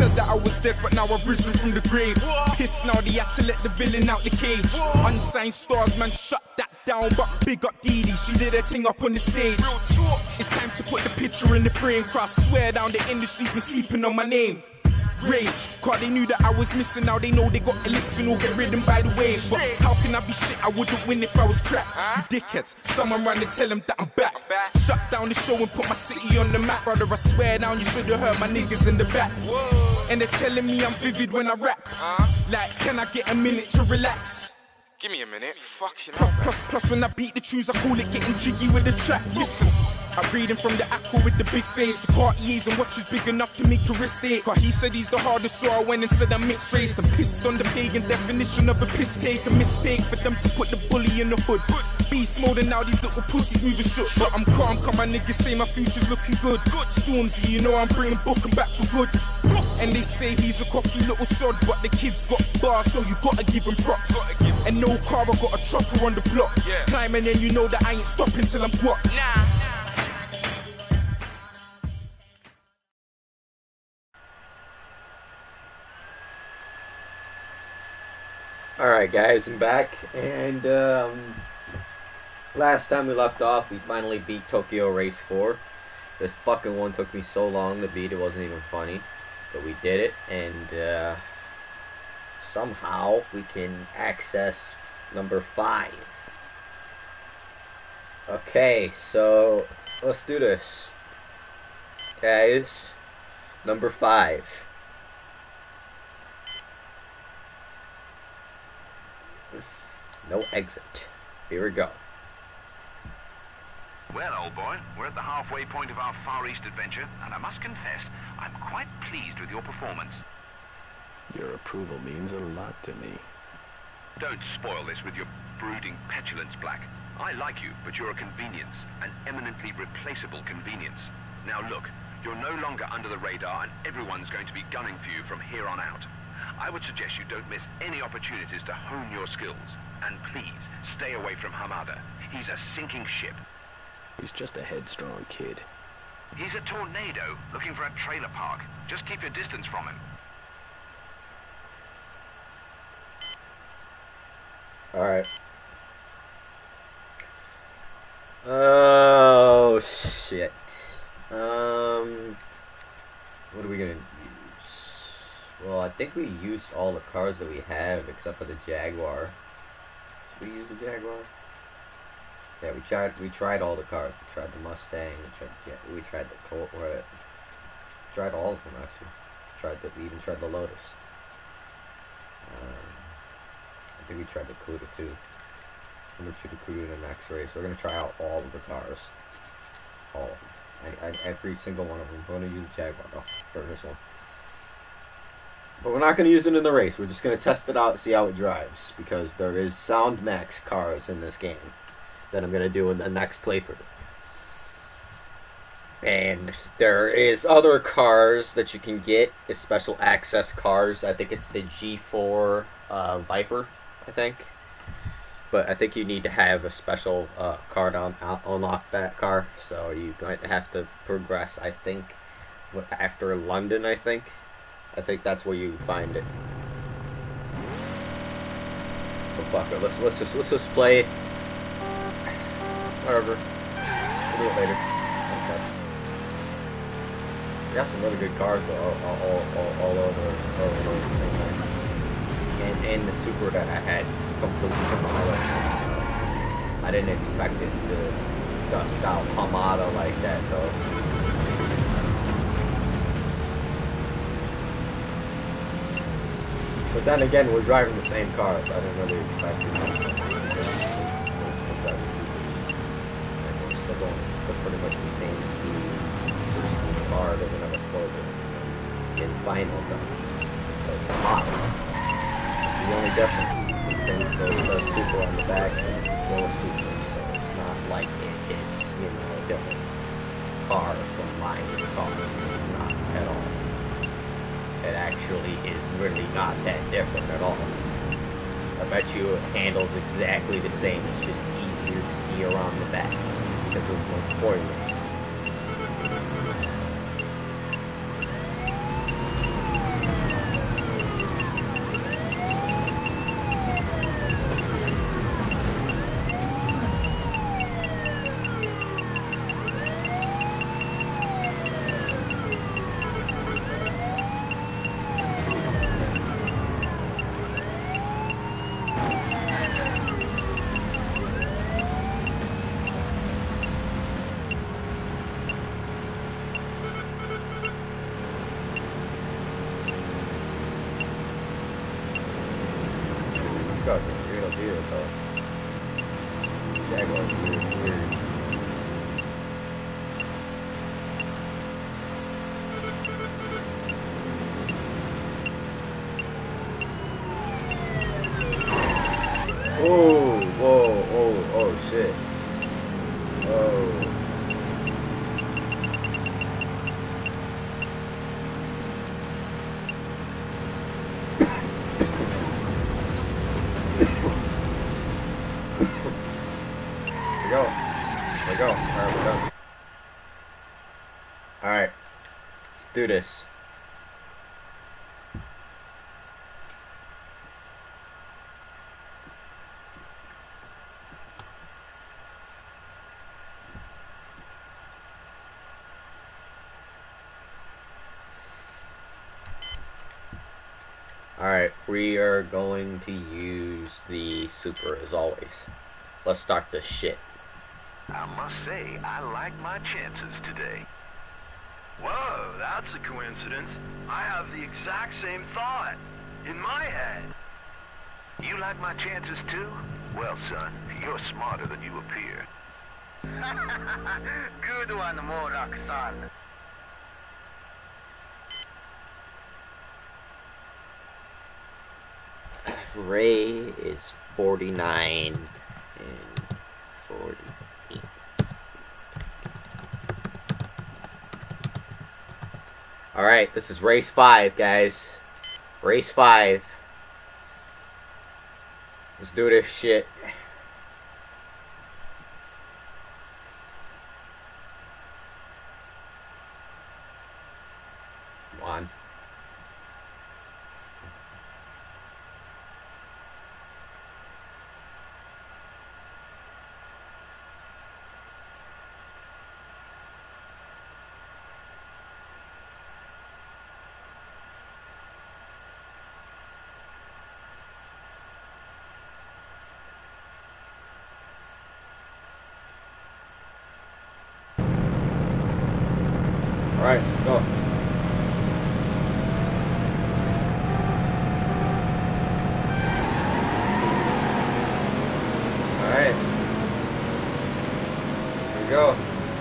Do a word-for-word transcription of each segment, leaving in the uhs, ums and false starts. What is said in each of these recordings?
said that I was dead, but now I've risen from the grave. Pissed now, they had to let the villain out the cage. Unsigned stars, man, shut that down. But big up Dee Dee, she did her thing up on the stage. It's time to put the picture in the frame. Cross, swear down, the industry's been sleeping on my name. Rage, cause they knew that I was missing. Now they know they got to listen or get ridden by the waves. But how can I be shit? I wouldn't win if I was crap. You dickheads, someone run and tell them that I'm back. Shut down the show and put my city on the map. Brother, I swear down, you should've heard my niggas in the back. And they're telling me I'm vivid when I rap. Like, can I get a minute to relax? Give me a minute, fucking Plus, hell, plus, plus when I beat the tunes, I call it getting jiggy with the track. Listen, I read him from the aqua with the big face. The parties and watches big enough to make your wrist ache. Cause he said he's the hardest, so I went and said I'm mixed race. I'm pissed on the pagan definition of a piss take. A mistake for them to put the bully in the hood. Beast mode and now these little pussies moving shut. Shut, I'm calm, cause my niggas say my future's looking good. Good Stormzy, you know I'm bringing Booker back for good. And they say he's a cocky little sod, but the kid's got bars, so you gotta give him props. Gotta give him and no car, I got a chopper on the block. Yeah. Climbing and you know that I ain't stopping till I'm what? Nah. Alright guys, I'm back, and um, last time we left off, we finally beat Tokyo Race four. This fucking one took me so long to beat, it wasn't even funny, but we did it, and uh, somehow we can access number five. Okay, so let's do this. Guys, number five. No exit. Here we go. Well, old boy, we're at the halfway point of our Far East adventure, and I must confess, I'm quite pleased with your performance. Your approval means a lot to me. Don't spoil this with your brooding petulance, Black. I like you, but you're a convenience, an eminently replaceable convenience. Now look, you're no longer under the radar, and everyone's going to be gunning for you from here on out. I would suggest you don't miss any opportunities to hone your skills. And please, stay away from Hamada. He's a sinking ship. He's just a headstrong kid. He's a tornado looking for a trailer park. Just keep your distance from him. Alright. Oh, shit. Um, what are we gonna use? Well, I think we used all the cars that we have except for the Jaguar. Should we use the Jaguar? Yeah, we tried. We tried all the cars. We tried the Mustang. We tried. Yeah, we tried the Colt. Right. Tried all of them actually. Tried the. We even tried the Lotus. Um, I think we tried the Cuda too. I'm gonna shoot the Cuda in the next race. We're gonna try out all of the cars. All of them. I, I, every single one of them. We're gonna use the Jaguar though for this one. But we're not going to use it in the race. We're just going to test it out, see how it drives. Because there is Sound Max cars in this game that I'm going to do in the next playthrough. And there is other cars that you can get as special access cars. I think it's the G four uh, Viper, I think. But I think you need to have a special uh, card on unlock that car. So you're going to have to progress, I think, after London, I think. I think that's where you find it. Oh fuck it. Let's let's just let's just play. Whatever. We'll do it later. Okay. We got some really good cars though, all all all, all over all over the thing. And and the Super that I had completely demolished. I didn't expect it to dust out Hamada like that though. But then again, we're driving the same car, so I didn't really expect it. We're still driving Supers. And we're still going at pretty much the same speed. It's just this car doesn't have a spoiler. In finals, it says Hamada. It's the only difference. The thing says, says Super on the back, and it's still a Super. So it's not like it, it's, you know, a different car from my car. It's not at all. It actually is really not that different at all. I bet you it handles exactly the same. It's just easier to see around the back because there's no spoiler. car's a real deal, though. Jaguar's weird, weird. Oh, whoa, oh, oh, shit. Oh. There we go. There we go. Alright, we're done. Alright. Let's do this. Alright, we are going to use the super as always. Let's start this shit. I must say, I like my chances today. Whoa, that's a coincidence. I have the exact same thought in my head. You like my chances too? Well, son, you're smarter than you appear. Good one, Morak-san. Ray is forty-nine and forty-eight. Alright, this is race five, guys. Race five. Let's do this shit. Come on. Alright, let's go. Alright. Here we go.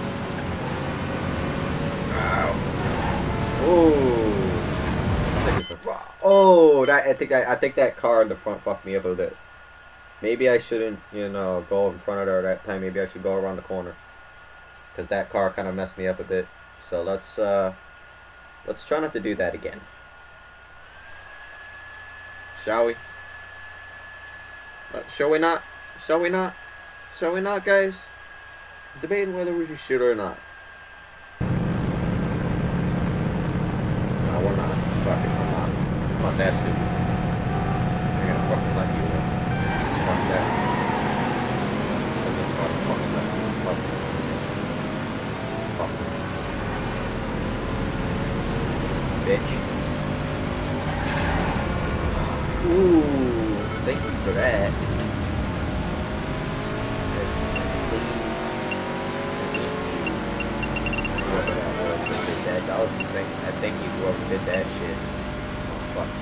Wow. Ooh. I think it's a, oh, that I think I, I think that car in the front fucked me up a little bit. Maybe I shouldn't, you know, go in front of her that time. Maybe I should go around the corner. Because that car kind of messed me up a bit. So let's uh, let's try not to do that again. Shall we? Uh, shall we not? Shall we not? Shall we not, guys? Debating whether we should or not. No, we're not. Fuck it, I'm not. I'm not that stupid. I'm gonna fucking let you win. Fuck that. I'm just gonna fucking let you win. Fuck it. Bitch. Ooh, thank you for that. Whoever that was that did that, that was the thing. I think you whoever did that shit. Oh, fuck.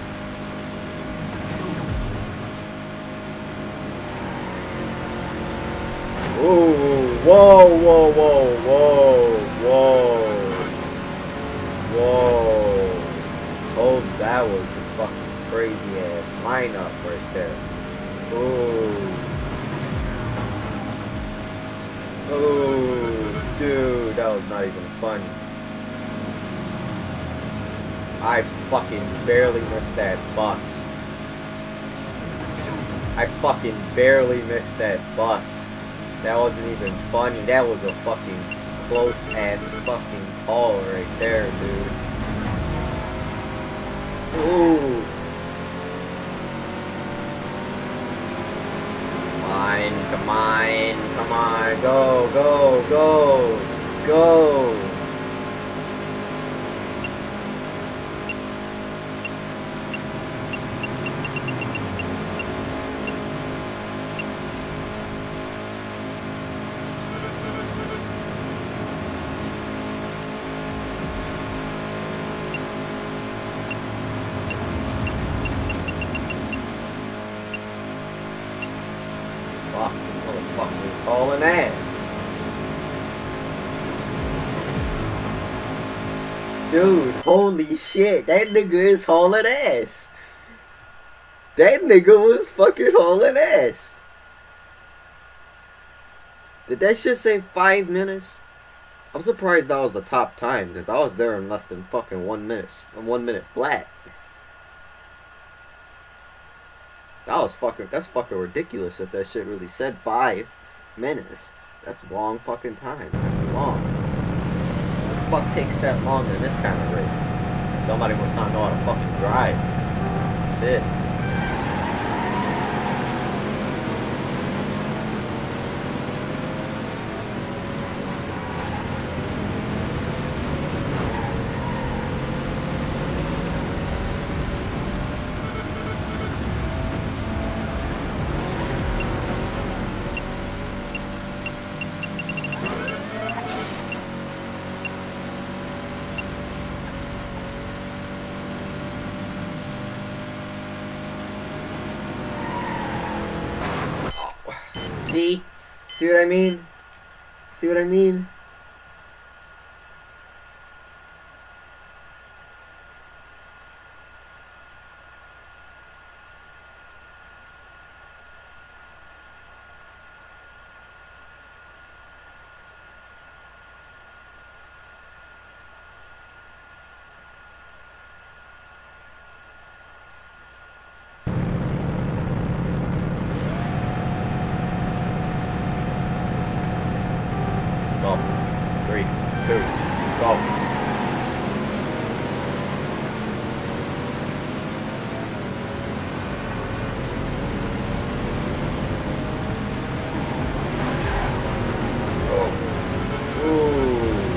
Ooh, whoa, whoa, whoa, whoa, whoa. Whoa. Oh, that was a fucking crazy ass lineup right there. Ooh. Ooh, dude, that was not even funny. I fucking barely missed that bus. I fucking barely missed that bus. That wasn't even funny. That was a fucking close ass fucking call right there, dude. Ooh. Come on, come on, come on, go, go, go, go. hauling ass. Dude, holy shit, that nigga is hauling ass. That nigga was fucking hauling ass. Did that shit say five minutes? I'm surprised that was the top time, because I was there in less than fucking one minute, one minute flat. That was fucking, that's fucking ridiculous if that shit really said five minutes. That's a long fucking time. That's long. Who the fuck takes that long in this kind of race? Somebody must not know how to fucking drive. Shit. See? See what I mean? See what I mean? Go. Three, two, go. Oh. Ooh.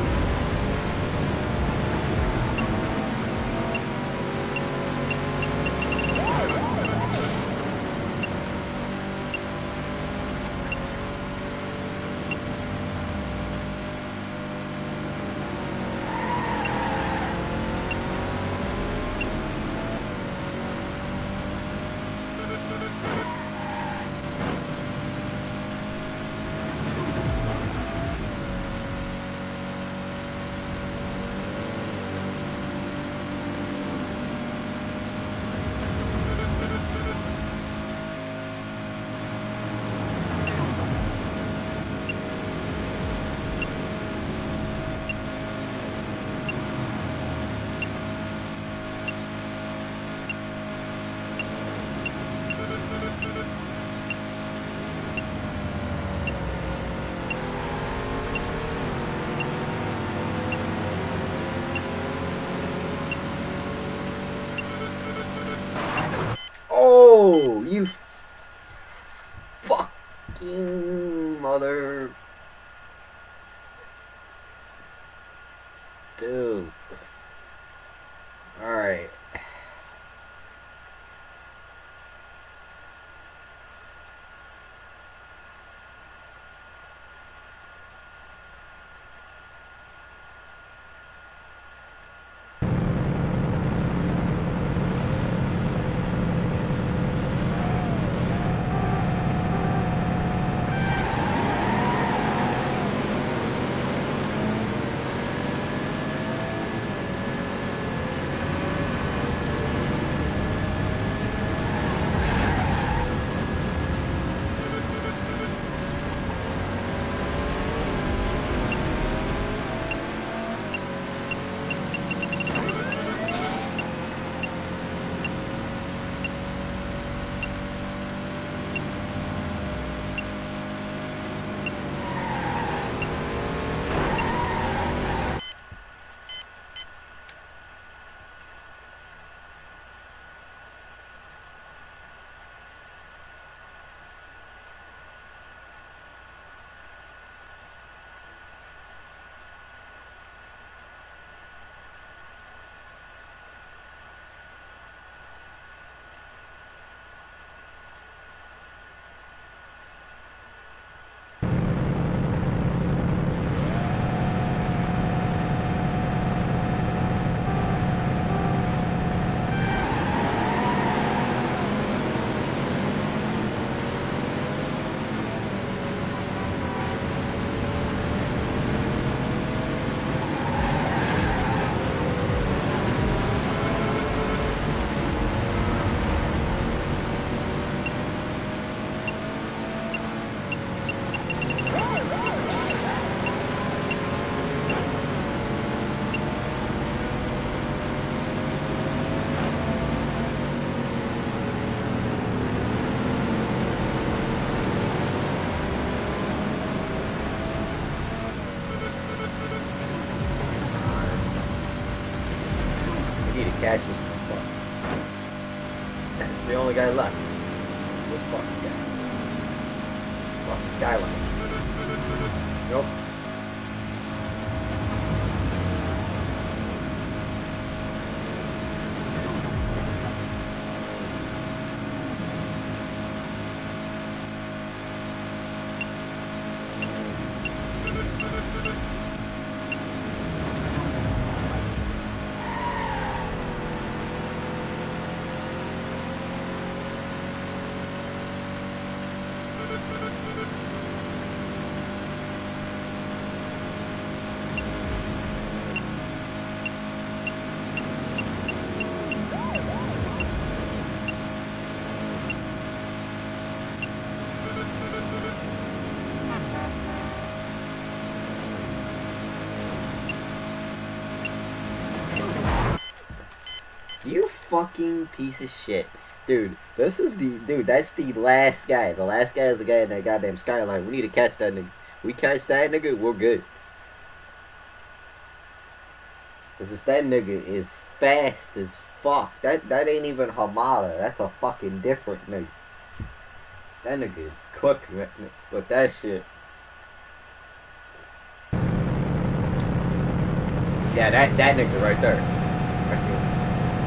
Oh, you fucking mother. Dude. Alright. It's the only guy left. This fucking guy. Fucking Skyline. Nope. You fucking piece of shit. Dude, this is the... Dude, that's the last guy. The last guy is the guy in that goddamn Skyline. We need to catch that nigga. We catch that nigga, we're good. Because that nigga is fast as fuck. That that ain't even Hamada. That's a fucking different nigga. That nigga is quick with that shit. Yeah, that, that nigga right there. I see him.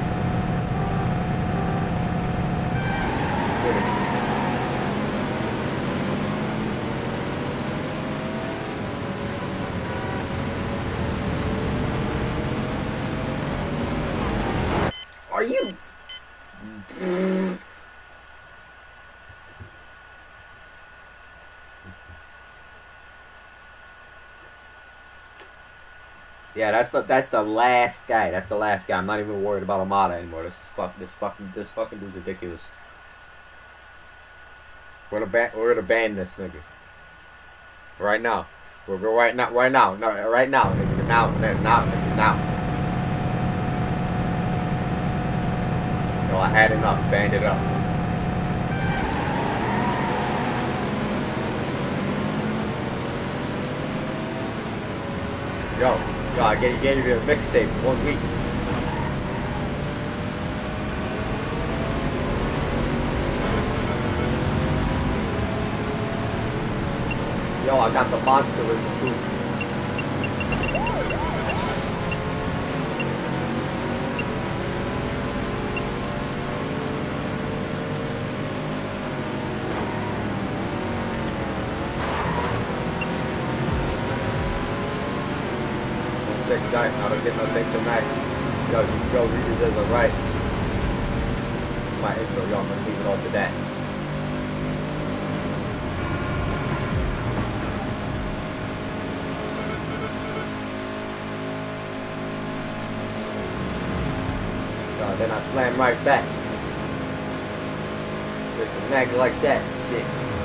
Are you? Yeah, that's the that's the last guy. That's the last guy. I'm not even worried about Amada anymore. This is fuck. This fucking this fucking dude's ridiculous. We're gonna ban. We're gonna ban this nigga. Right now. We're we're right now. Right now. No. Right now. Nigga. Now. Now. Nigga. Now. No, I had enough. Banned it up. Yo. Yo, I gave, gave you a mixtape one week. Yo, I got the monster in the food. Six guys, I don't get no thing to match. Yo, yo, readers is alright. My intro, y'all, I'm gonna leave it all to that. Yo, then I slam right back. Just a nag like that, shit.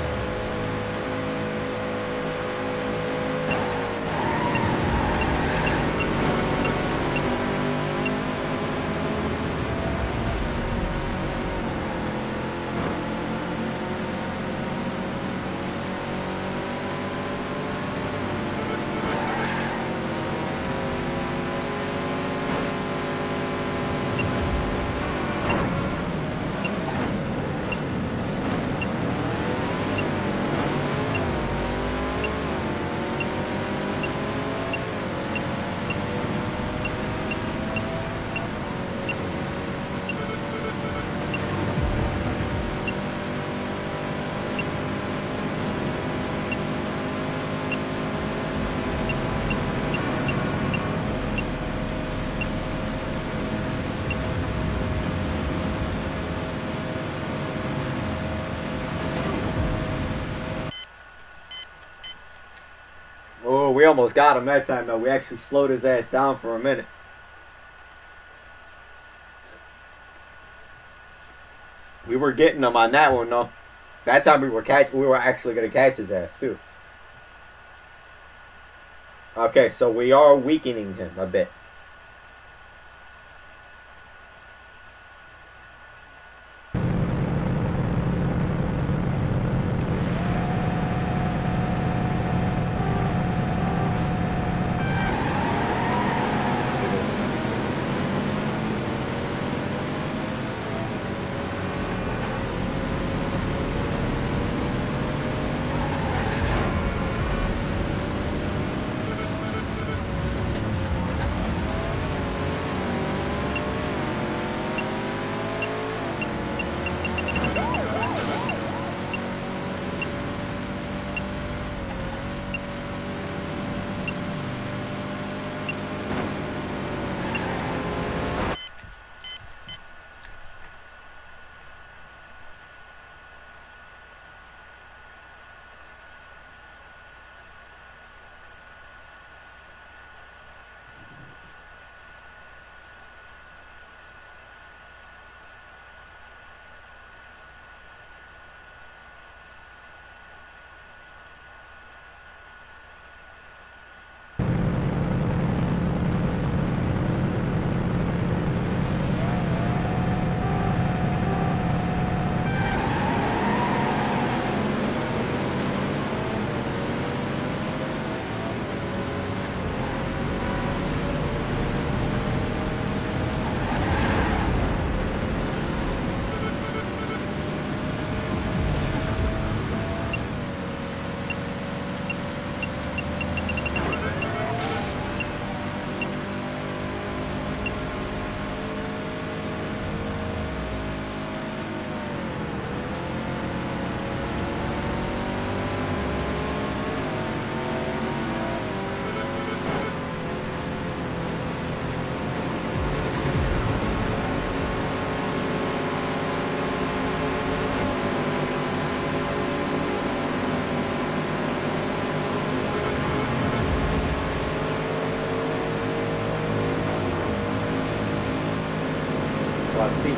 We almost got him that time, though. We actually slowed his ass down for a minute. We were getting him on that one, though. That time we were catch. We were actually gonna catch his ass too. Okay, so we are weakening him a bit.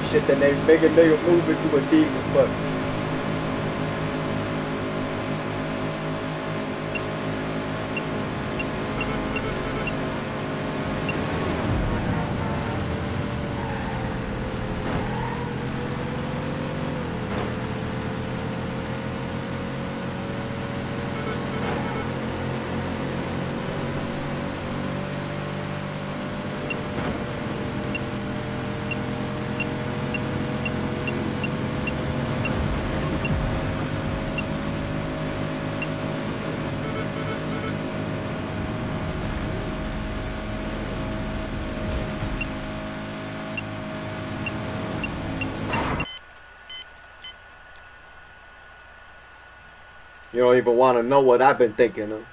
shit, then they make a nigga move into a demon, but you don't even want to know what I've been thinking of.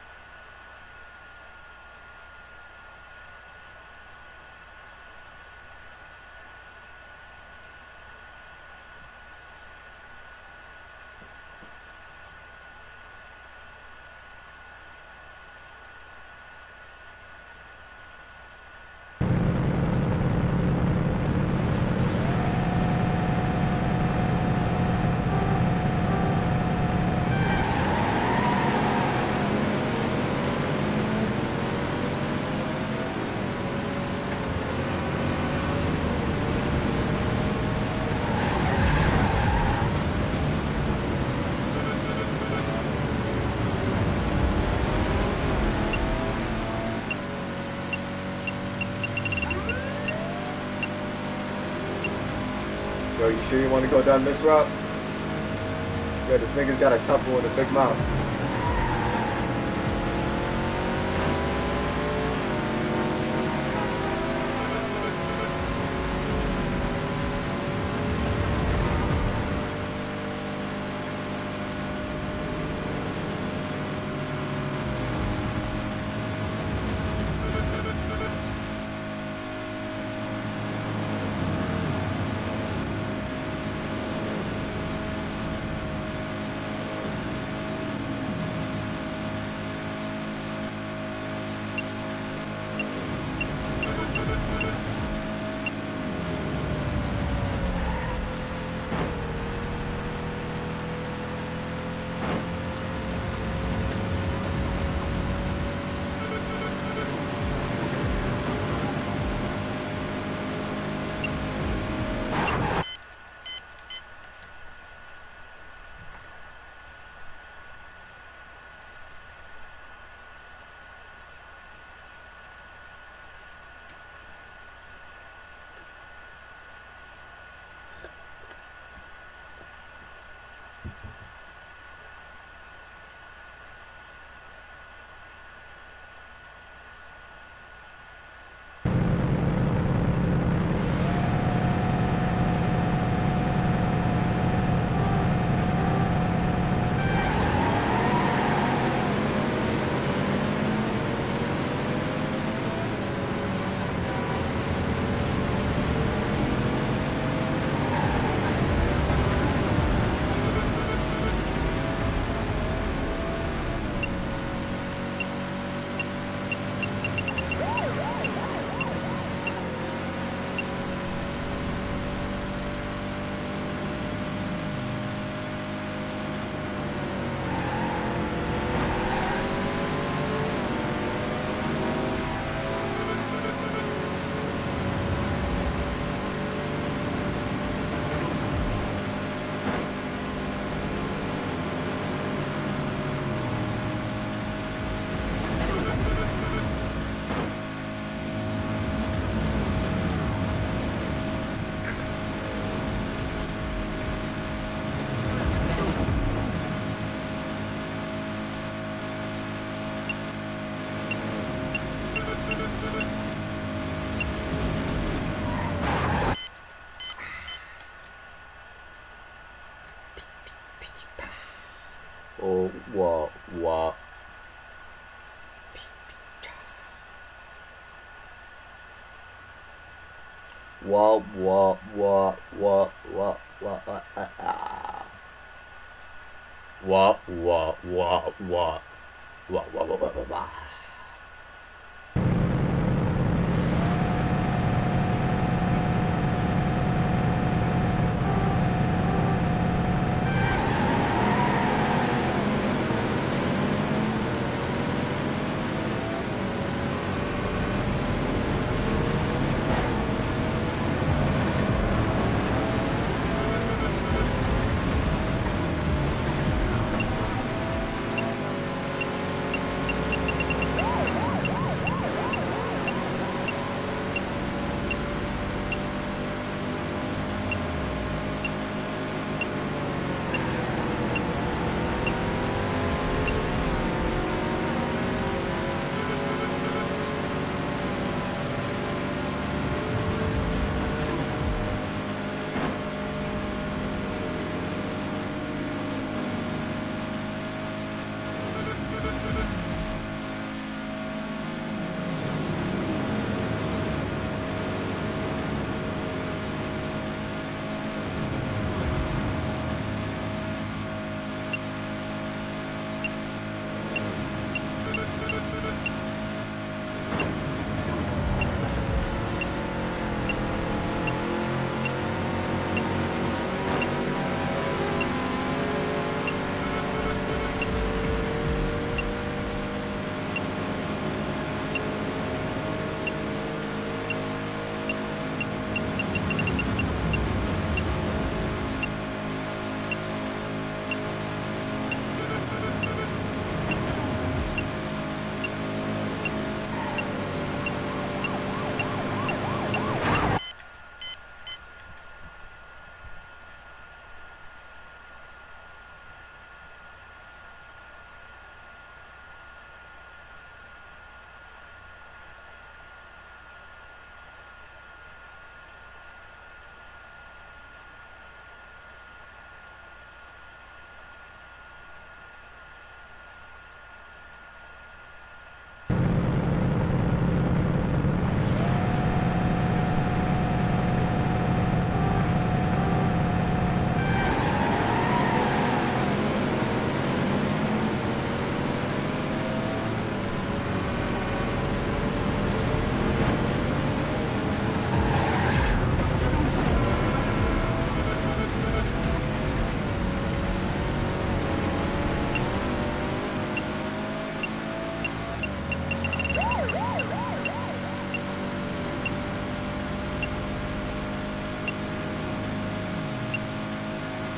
Yo, you sure you want to go down this route? Yo, this nigga's got a tough one with a big mouth. Oh, what, what? What, what, what, what, what, what, what, uh, uh. What, what, what, what, what, what, what, what, what, what.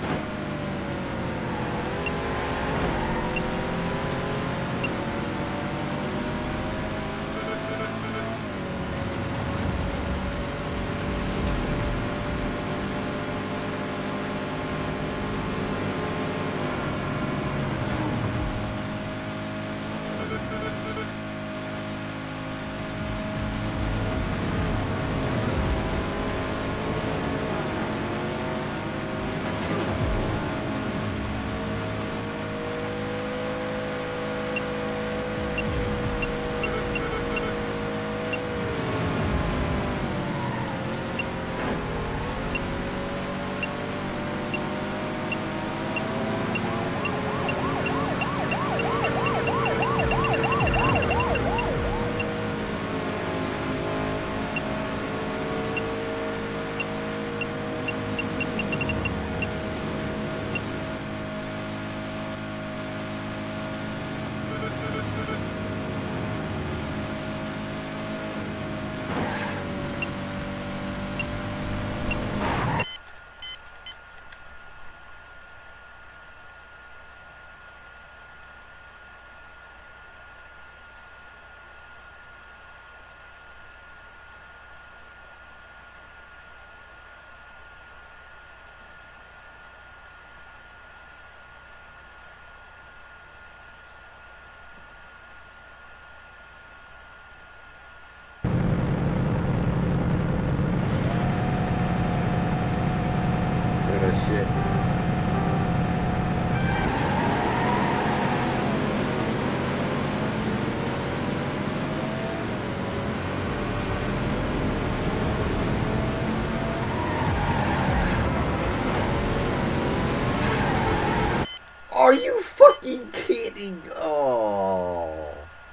Shit. Are you fucking kidding? Oh.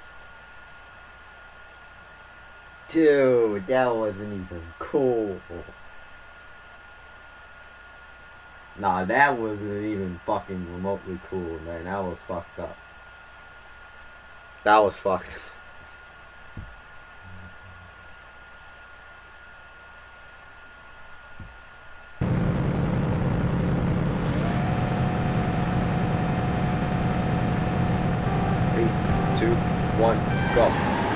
Dude, that wasn't even cool. Nah, that wasn't even fucking remotely cool, man. That was fucked up. That was fucked. Three, two, one, go.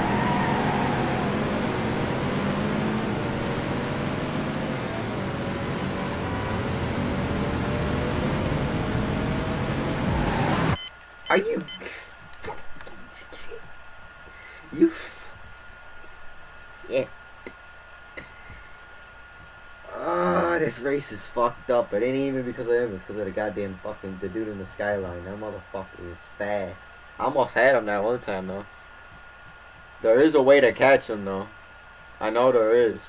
Are you you shit? Ah, this race is fucked up. It ain't even because of him. It's because of the goddamn fucking the dude in the skyline. That motherfucker is fast. I almost had him that one time though. There is a way to catch him though. I know there is.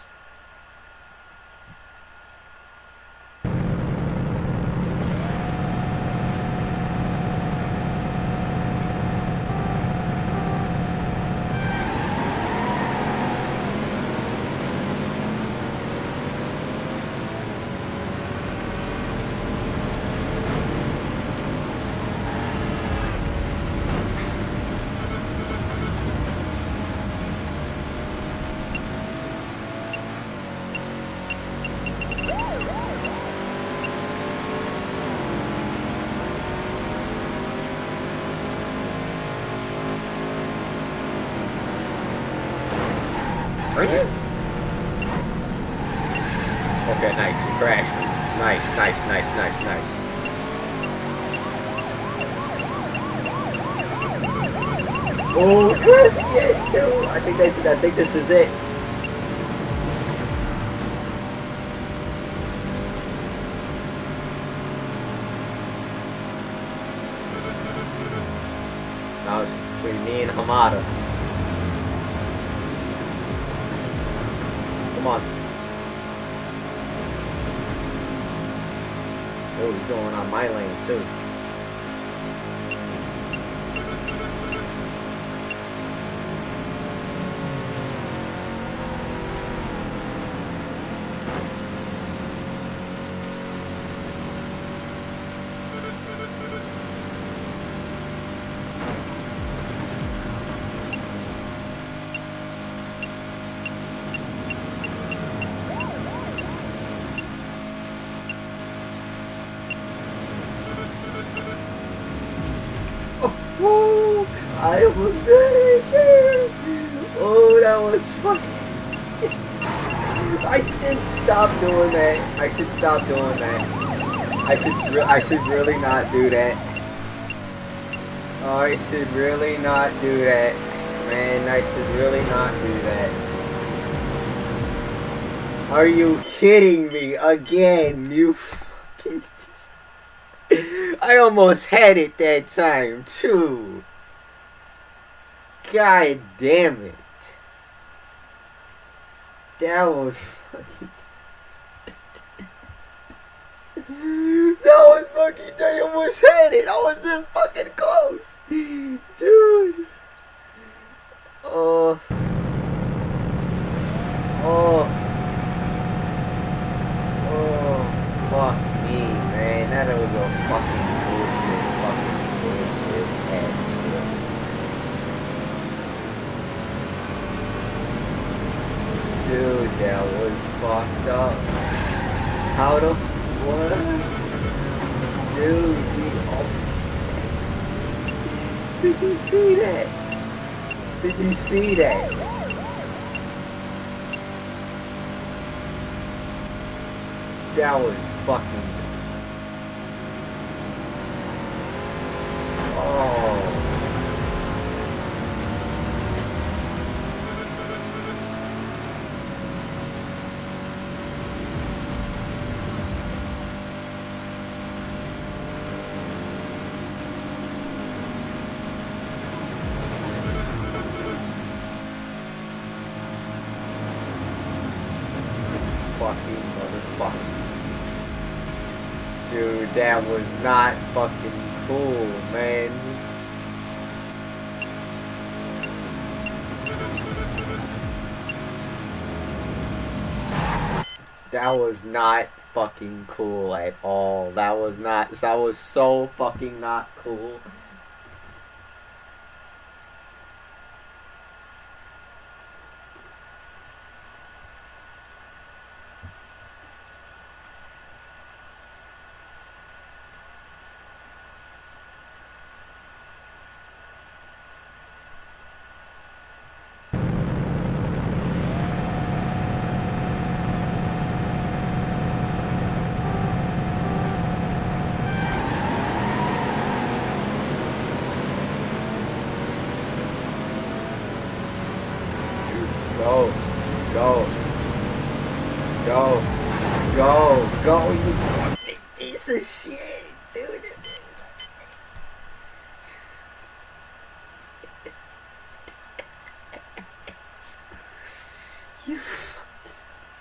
Are you? Okay, nice. We crashed. Nice, nice, nice, nice, nice. Oh, good. Yeah, too. I think that's it. I think this is it. Now it's between me and Hamada. Come on. Oh, he's going on my lane too. I almost did it again. Oh, that was fucking shit. I should stop doing that. I should stop doing that. I should I should really not do that. Oh, I should really not do that. Man, I should really not do that. Are you kidding me again, you fucking... I almost had it that time, too. God damn it. That was fucking... That was fucking... I almost had it. I was this fucking close. Dude. Oh. Oh. Oh. Fuck me, man. That was a fucking bullshit. Fucking bullshit ass shit. Dude, that was fucked up. How the... What? Dude, he almost... Did you see that? Did you see that? That was fucking... Oh. Fucking motherfucker. Dude, that was not fucking cool, man. That was not fucking cool at all. That was not, that was so fucking not cool. Go, go, go, go, go, you fucking piece of shit, dude. You fucking...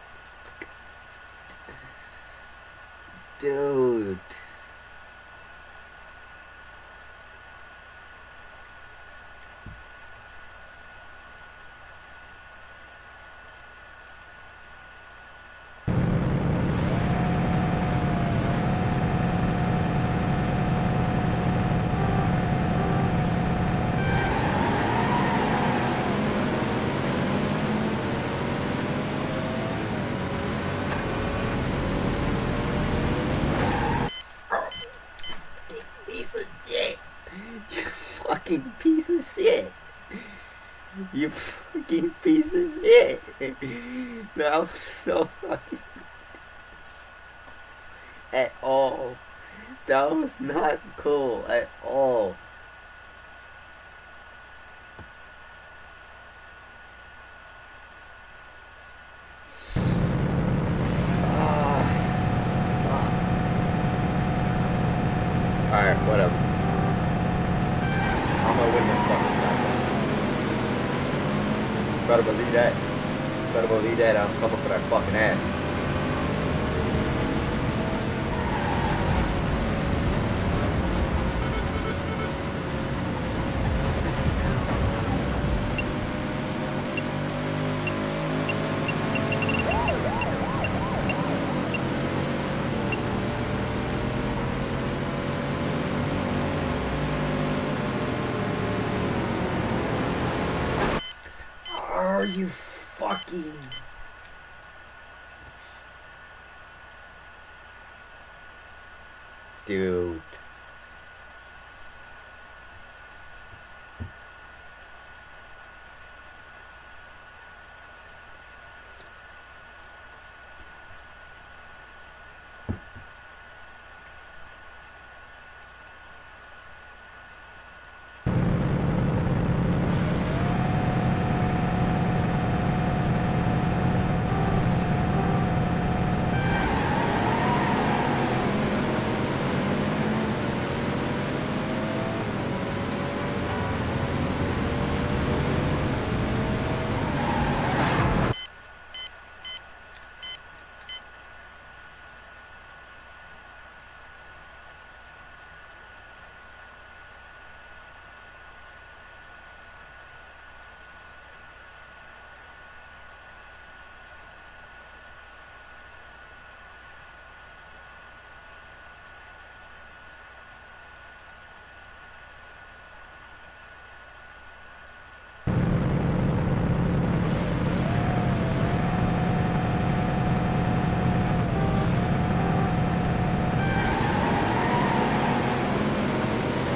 Dude. Piece of shit. You fucking piece of shit. You fucking piece of shit. That was so fucking... At all. That was not cool at all. Alright, whatever. I'm gonna win this fucking battle. Better believe that. Better believe that I'm coming for that fucking ass. Are you fucking... Dude.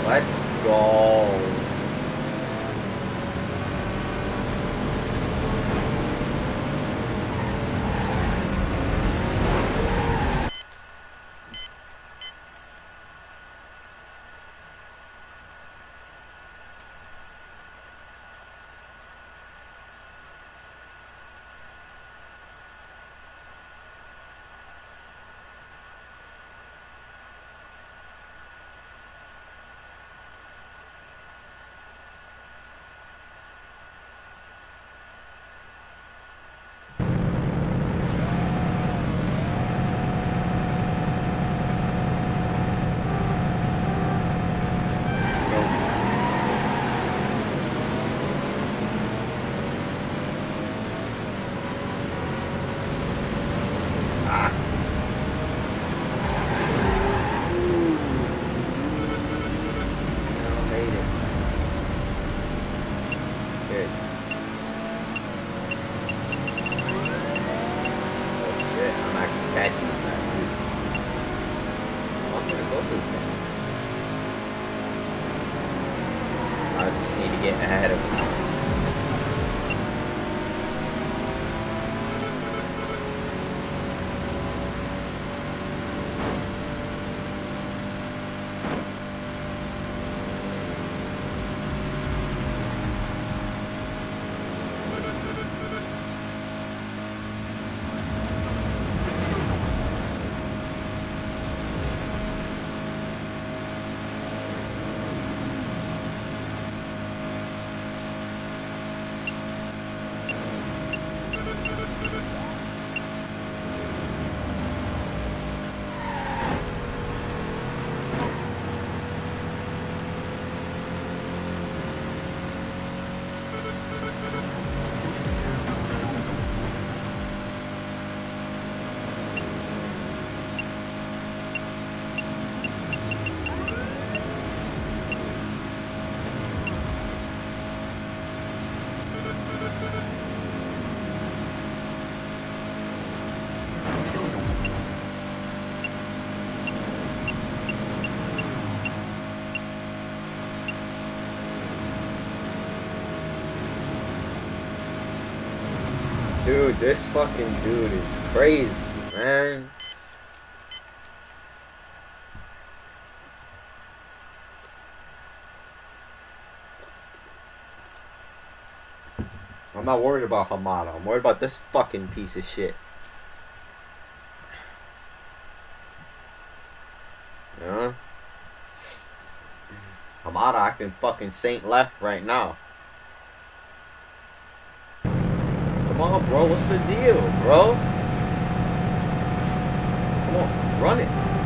Let's go. I just need to get ahead of them. Dude, this fucking dude is crazy, man. I'm not worried about Hamada. I'm worried about this fucking piece of shit. Yeah. Hamada acting fucking Saint left right now. Come on, bro. What's the deal, bro? Come on, run it.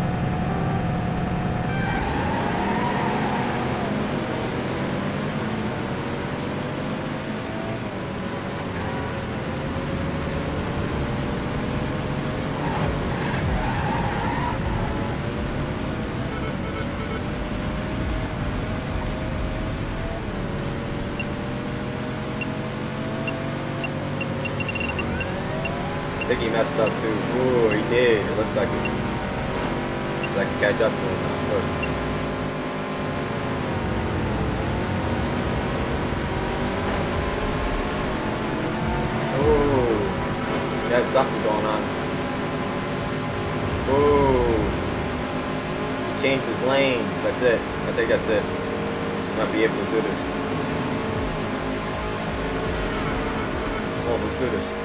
I think he messed up too. Ooh, he did. It looks like it. Looks like he catch up to him now. Look. Ooh. He had something going on. Ooh. He changed his lanes. That's it. I think that's it. Might be able to do this. Oh, let's do this.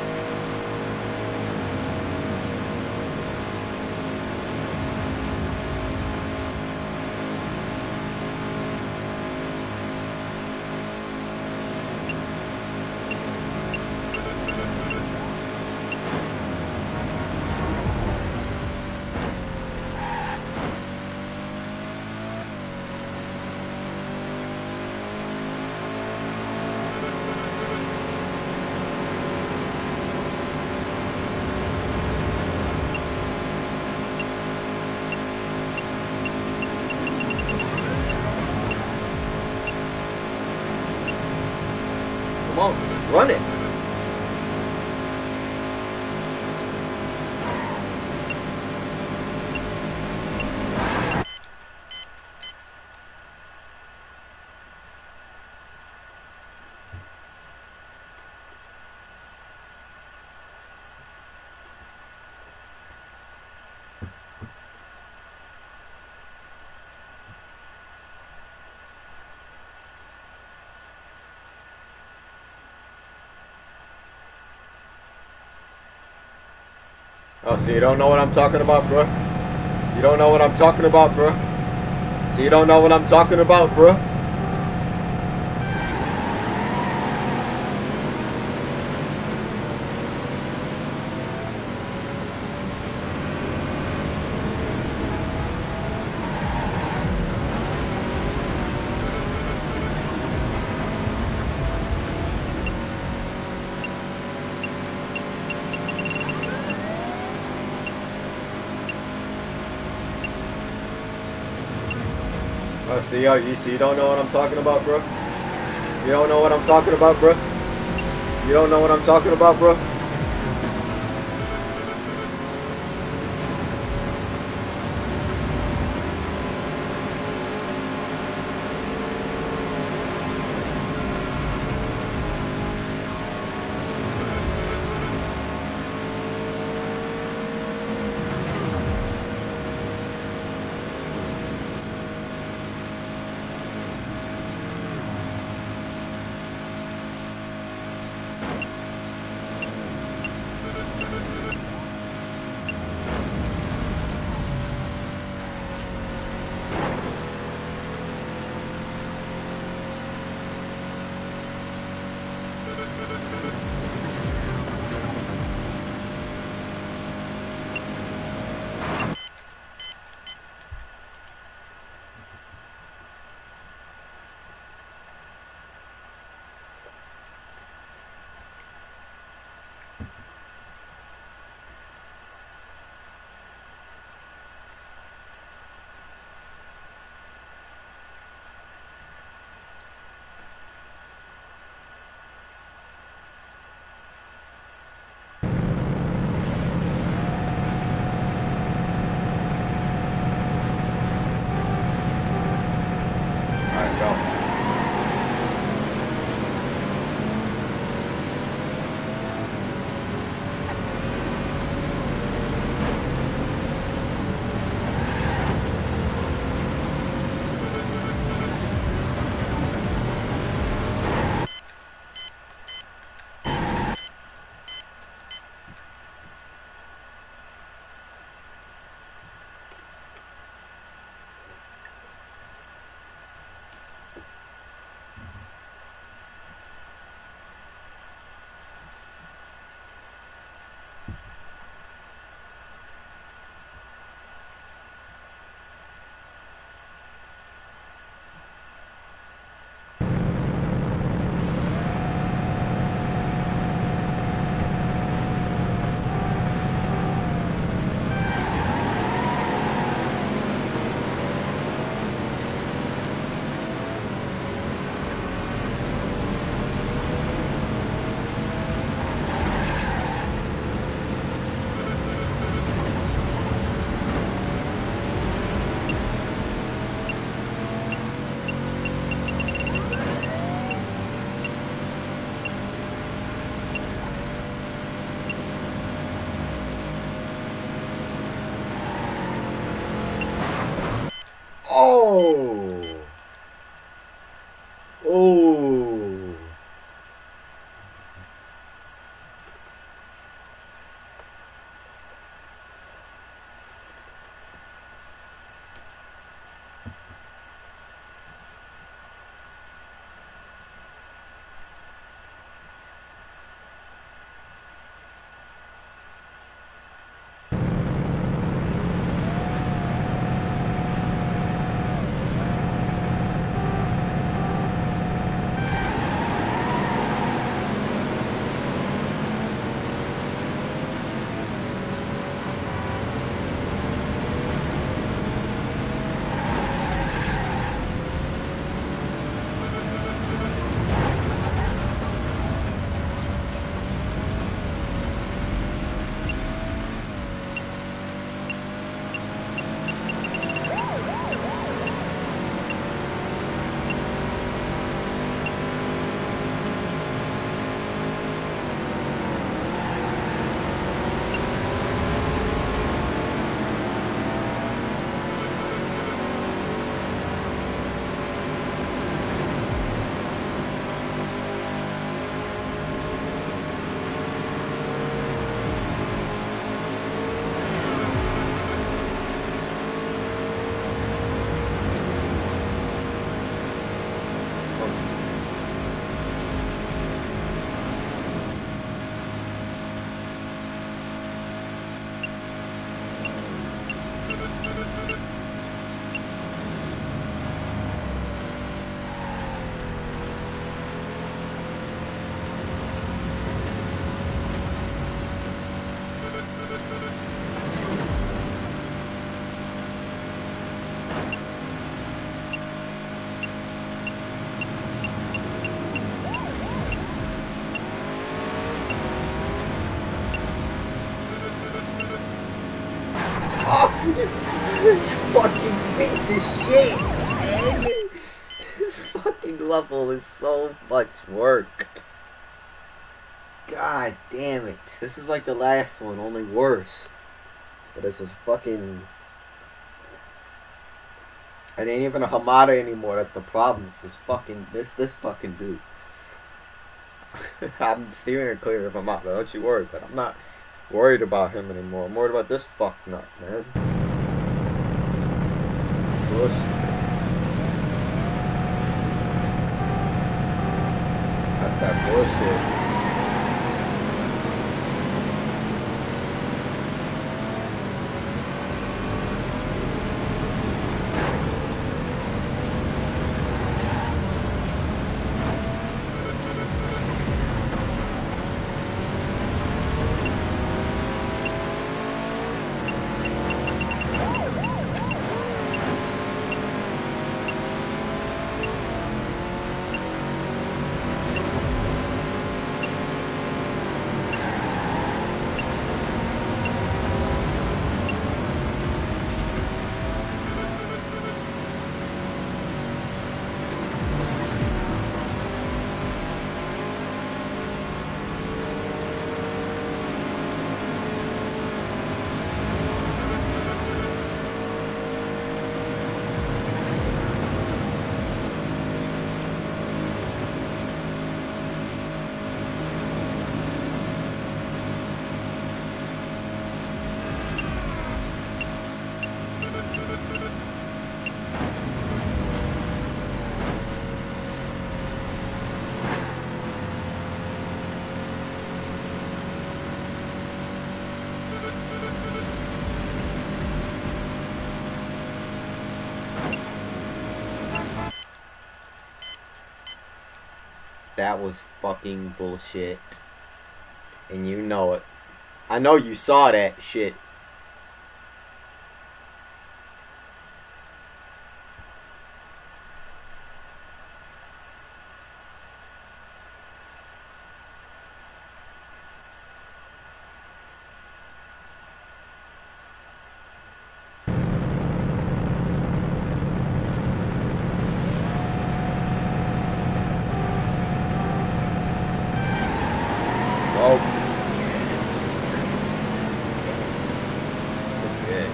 Come on, run it. Oh, so you don't know what I'm talking about, bro? You don't know what I'm talking about, bro? So you don't know what I'm talking about, bro? Oh, see, oh, you see, you don't know what I'm talking about, bro? You don't know what I'm talking about, bro? You don't know what I'm talking about, bro? Alright, go. Oh! Oh! shit, man. This fucking level is so much work. God damn it. This is like the last one, only worse. But this is fucking... It ain't even a Hamada anymore, that's the problem. It's this fucking... This, this fucking dude. I'm steering it clear of Hamada, don't you worry. But I'm not worried about him anymore. I'm worried about this fuck nut, man. Bullshit. That's that bullshit. That was fucking bullshit. And you know it. I know you saw that shit. Oh, yes. That's okay.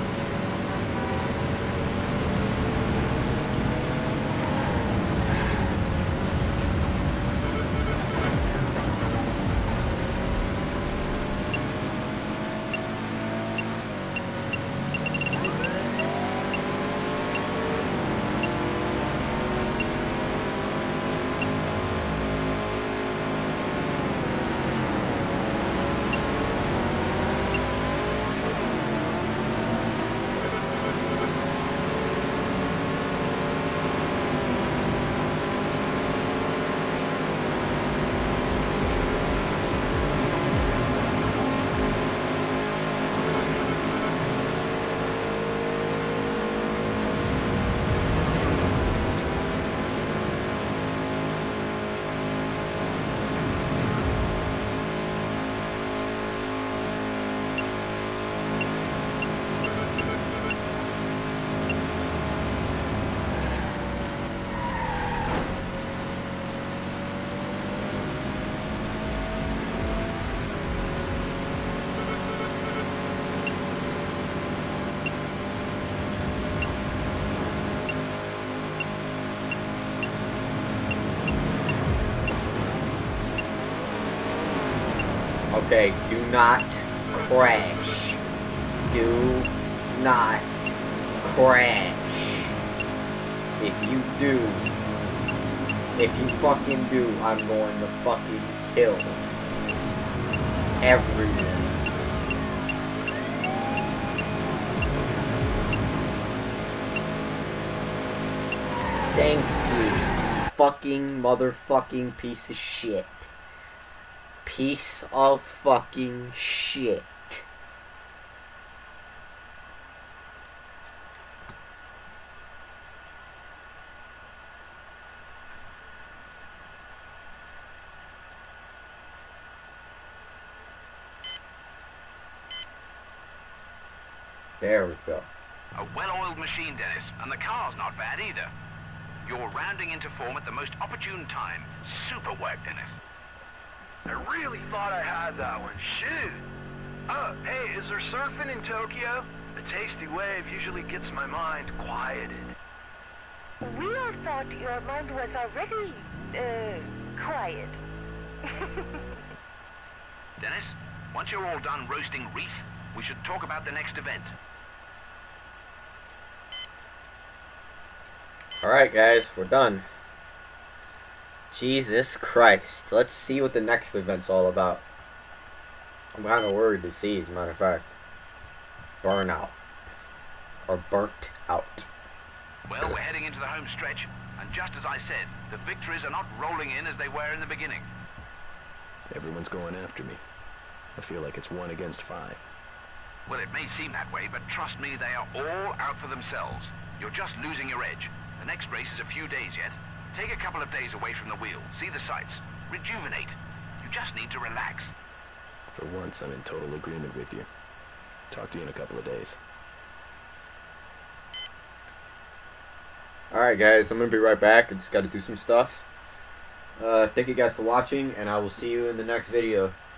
Okay, do not crash. Do not crash. If you do, if you fucking do, I'm going to fucking kill everyone. Thank you, fucking motherfucking piece of shit. Piece of fucking shit. There we go. A well-oiled machine, Dennis, and the car's not bad either. You're rounding into form at the most opportune time. Super work, Dennis. I really thought I had that one. Shoot. Oh, hey, is there surfing in Tokyo? A tasty wave usually gets my mind quieted. We all thought your mind was already, uh, quiet. Dennis, once you're all done roasting Reese, we should talk about the next event. Alright guys, we're done. Jesus Christ. Let's see what the next event's all about. I'm kind of worried to see, as a matter of fact. Burnout. Or burnt out. Well, we're heading into the home stretch, and just as I said, the victories are not rolling in as they were in the beginning. Everyone's going after me. I feel like it's one against five. Well, it may seem that way, but trust me, they are all out for themselves. You're just losing your edge. The next race is a few days yet. Take a couple of days away from the wheel, see the sights, rejuvenate. You just need to relax. For once, I'm in total agreement with you. Talk to you in a couple of days. Alright guys, I'm going to be right back. I just got to do some stuff. Uh, thank you guys for watching, and I will see you in the next video.